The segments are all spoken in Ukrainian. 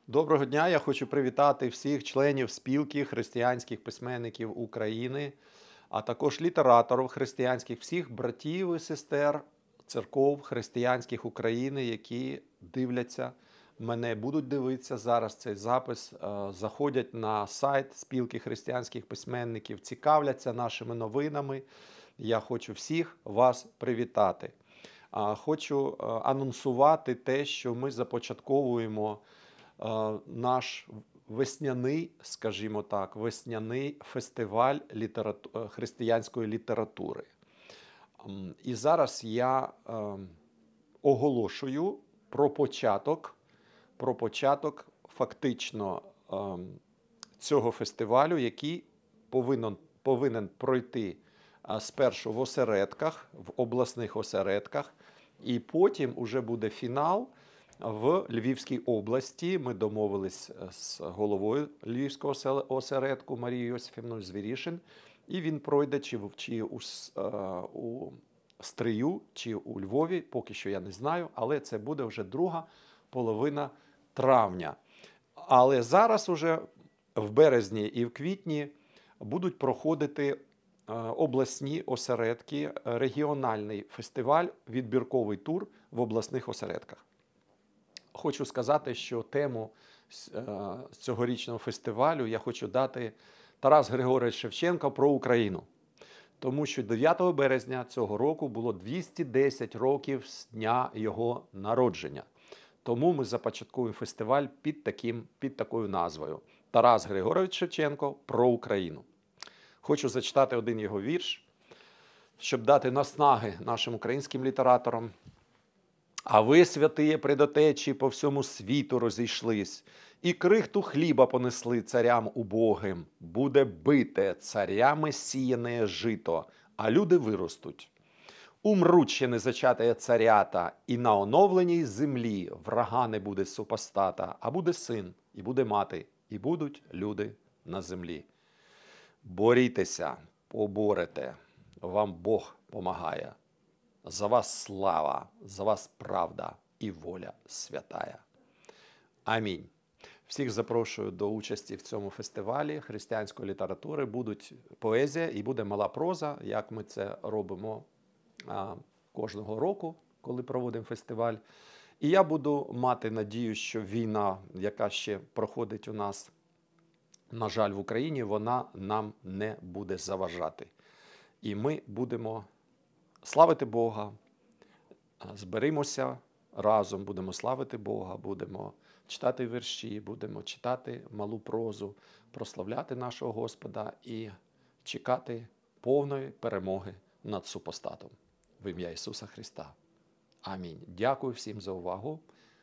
Доброго дня! Я хочу привітати всіх членів спілки християнських письменників України, а також літераторів християнських, всіх братів і сестер церков християнських України, які дивляться мене, будуть дивитися зараз цей запис, заходять на сайт спілки християнських письменників, цікавляться нашими новинами. Я хочу всіх вас привітати. Хочу анонсувати те, що ми започатковуємо наш весняний, скажімо так, весняний фестиваль християнської літератури. І зараз я оголошую про початок фактично цього фестивалю, який повинен пройти спершу в осередках, в обласних осередках, і потім уже буде фінал в Львівській області. Ми домовились з головою Львівського осередку Марією Йосифівною Звірішин, і він пройде чи у Стрию, чи у Львові, поки що я не знаю, але це буде вже друга половина травня. Але зараз уже в березні і в квітні будуть проходити обласні осередки, регіональний фестиваль, відбірковий тур в обласних осередках. Хочу сказати, що тему цьогорічного фестивалю я хочу дати Тарас Григорович Шевченко про Україну. Тому що 9 березня цього року було 210 років з дня його народження. Тому ми започаткуємо фестиваль під такою назвою «Тарас Григорович Шевченко про Україну». Хочу зачитати один його вірш, щоб дати наснаги нашим українським літераторам. «А ви, святиє предотечі, по всьому світу розійшлись, і крихту хліба понесли царям убогим. Буде бите царями сіяне жито, а люди виростуть. Умруть ще незачатає царята, і на оновленій землі врага не буде супостата, а буде син, і буде мати, і будуть люди на землі. Борітеся, поборете, вам Бог помагає. За вас слава, за вас правда і воля святая. Амінь». Всіх запрошую до участі в цьому фестивалі християнської літератури. Будуть поезія і буде мала проза, як ми це робимо кожного року, коли проводимо фестиваль. І я буду мати надію, що війна, яка ще проходить у нас, на жаль, в Україні, вона нам не буде заважати. І ми будемо славити Бога, зберемося разом, будемо славити Бога, будемо читати вірші, будемо читати малу прозу, прославляти нашого Господа і чекати повної перемоги над супостатом. В ім'я Ісуса Христа. Амінь. Дякую всім за увагу.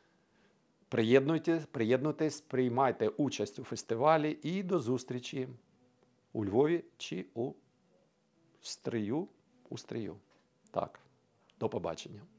Приєднуйтесь, приймайте участь у фестивалі і до зустрічі у Львові чи у Стрию. Так, до побачення.